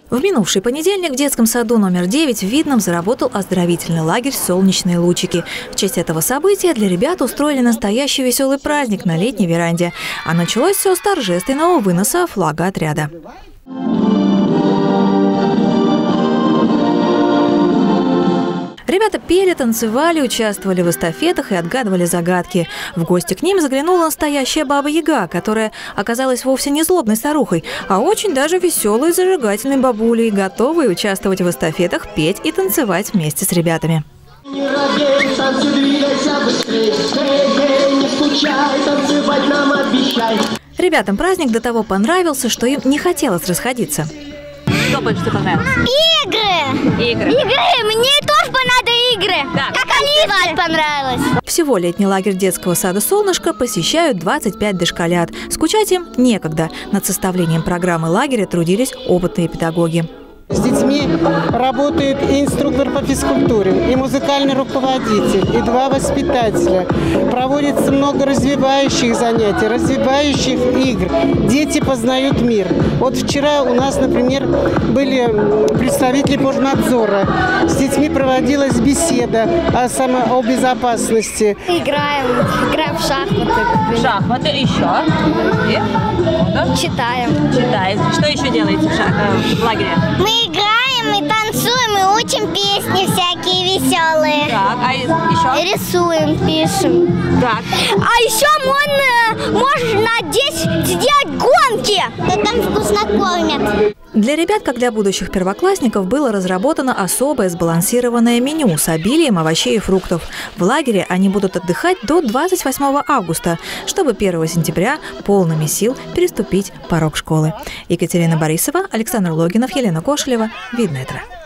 В минувший понедельник в детском саду номер 9 в Видном заработал оздоровительный лагерь «Солнечные лучики». В честь этого события для ребят устроили настоящий веселый праздник на летней веранде. А началось все с торжественного выноса флага отряда. Ребята пели, танцевали, участвовали в эстафетах и отгадывали загадки. В гости к ним заглянула настоящая баба-яга, которая оказалась вовсе не злобной старухой, а очень даже веселой и зажигательной бабулей, готовой участвовать в эстафетах, петь и танцевать вместе с ребятами. Ребятам праздник до того понравился, что им не хотелось расходиться. Что больше всего понравилось? Игры! Мне тоже надо игры! Да. Как они понравилось! Всего летний лагерь детского сада «Солнышко» посещают 25 дошколят. Скучать им некогда. Над составлением программы лагеря трудились опытные педагоги. С детьми работает и инструктор по физкультуре, и музыкальный руководитель, и 2 воспитателя. Проводится много развивающих занятий, развивающих игр. Дети познают мир. Вот вчера у нас, например, были представители Пожнадзора. С детьми проводилась беседа о безопасности. Играем в шахматы. Шахматы еще? Читаем. Что еще делаете в лагере? Мы играем, мы танцуем, мы учим песни всякие веселые. Так, а еще? Рисуем, пишем. Так. А еще можно здесь сделать гонки. Там вкусно кормят. Для ребят, как для будущих первоклассников, было разработано особое сбалансированное меню с обилием овощей и фруктов. В лагере они будут отдыхать до 28 августа, чтобы 1 сентября полными сил переступить порог школы. Екатерина Борисова, Александр Логинов, Елена Кошелева. Видное утро.